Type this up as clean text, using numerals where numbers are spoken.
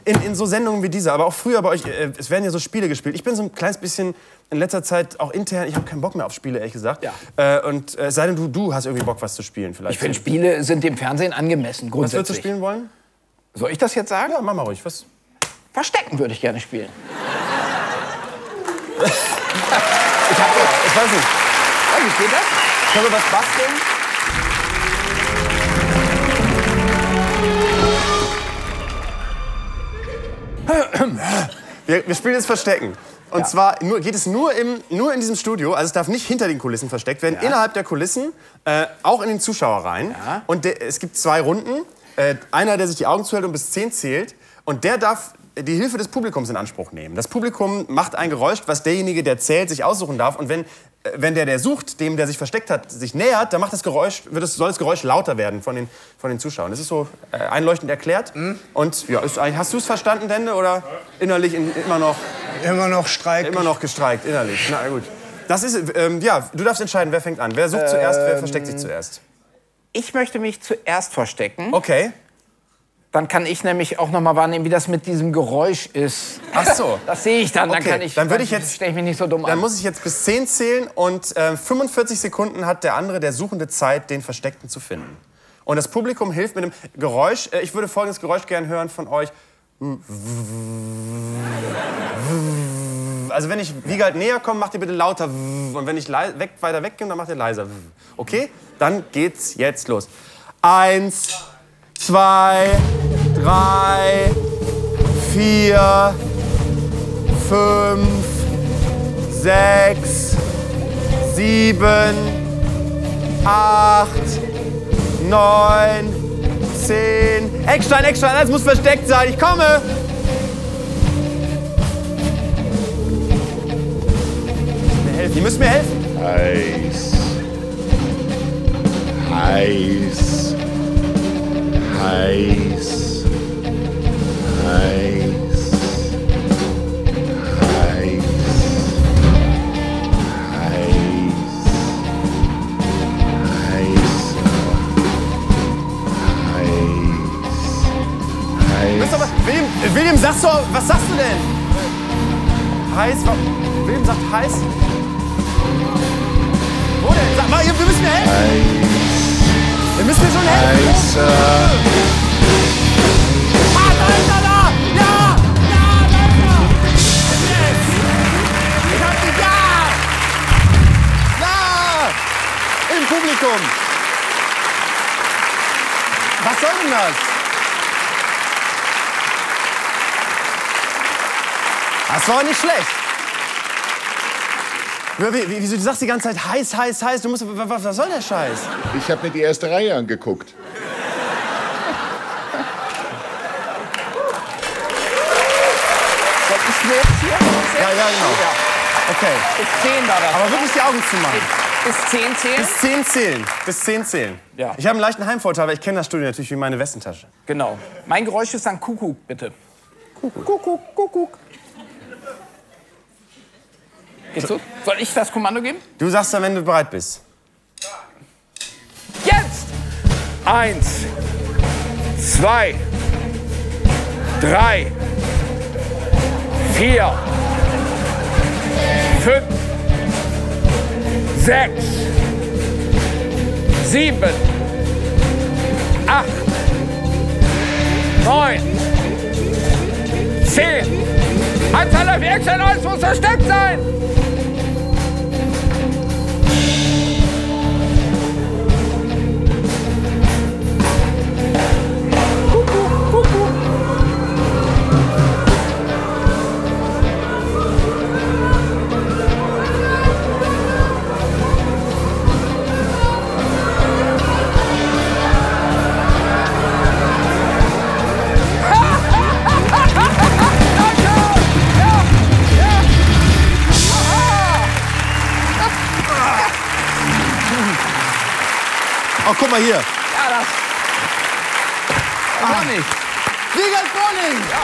in so Sendungen wie dieser, aber auch früher bei euch, es werden ja so Spiele gespielt. Ich bin so ein kleines bisschen in letzter Zeit auch intern, ich habe keinen Bock mehr auf Spiele, ehrlich gesagt. Ja. Und es sei denn, du hast irgendwie Bock, was zu spielen vielleicht. Ich finde, Spiele sind dem Fernsehen angemessen, grundsätzlich. Was würdest du spielen wollen? Soll ich das jetzt sagen? Ja, mach mal ruhig. Was? Verstecken würde ich gerne spielen. Ich weiß nicht. Ja, wie geht das? Können wir was basteln? Wir spielen jetzt Verstecken. Und zwar geht es nur in diesem Studio, also es darf nicht hinter den Kulissen versteckt werden, innerhalb der Kulissen, auch in den Zuschauerreihen. Ja. Und es gibt 2 Runden. Einer, der sich die Augen zuhält und bis 10 zählt. Und der darf die Hilfe des Publikums in Anspruch nehmen. Das Publikum macht ein Geräusch, was derjenige, der zählt, sich aussuchen darf. Und wenn der sucht, dem, der sich versteckt hat, sich nähert, dann macht das Geräusch, soll das Geräusch lauter werden von den Zuschauern. Das ist so einleuchtend erklärt. Und ja, hast du es verstanden, Dende, oder innerlich immer noch? Immer noch streikt. Immer noch gestreikt, innerlich. Na gut. Das ist, ja, du darfst entscheiden, wer fängt an. Wer sucht zuerst, wer versteckt sich zuerst? Ich möchte mich zuerst verstecken. Okay. Dann kann ich nämlich auch noch mal wahrnehmen, wie das mit diesem Geräusch ist. Ach so. Das sehe ich dann. Okay. Dann stelle ich mich nicht so dumm an. Dann muss ich jetzt bis 10 zählen und 45 Sekunden hat der andere, der Suchende, Zeit, den Versteckten zu finden. Und das Publikum hilft mit dem Geräusch. Ich würde folgendes Geräusch gerne hören von euch. Also wenn ich Wiegald näher komme, macht ihr bitte lauter. Und wenn ich weiter weggehe, dann macht ihr leiser. Okay? Dann geht's jetzt los. 1, 2, 3, 4, 5, 6, 7, 8, 9, 10. Eckstein, alles muss versteckt sein. Ich komme. Ihr müsst mir helfen. Heiß. Heiß. Heiß. Heiß. Heiß. William, sagst du, was sagst du denn? Heiß, William sagt heiß. Wo denn? Sag mal, wir müssen mir helfen. Heiß. Wir müssen mir schon helfen. Heißer. Ah, da ist er da! Ja! Ja, da ist er! Yes! Ich hab dich, ja! Ja! Im Publikum! Was soll denn das? Das war nicht schlecht. Wieso, du sagst die ganze Zeit heiß, heiß, heiß. Du musst, was soll der Scheiß? Ich habe mir die erste Reihe angeguckt. Soll ich mir jetzt hier? Ja, genau. Ja. Okay. Bis 10 war das. Aber wirklich die Augen zu machen. Bis 10 zählen? Bis 10 zählen. Bis 10 zählen. Ja. Ich habe einen leichten Heimvorteil, aber ich kenne das Studio natürlich wie meine Westentasche. Genau. Mein Geräusch ist dann Kuckuck, bitte. Kuckuck, Kuckuck, Kuckuck. Geht's so? Soll ich das Kommando geben? Du sagst dann, wenn du bereit bist. Jetzt! 1, 2, 3, 4, 5, 6, 7, 8, 9, 10. Anzahl auf Action, alles muss versteckt sein! Oh, guck mal hier. Ja, das kann ich. Wiegald Boning!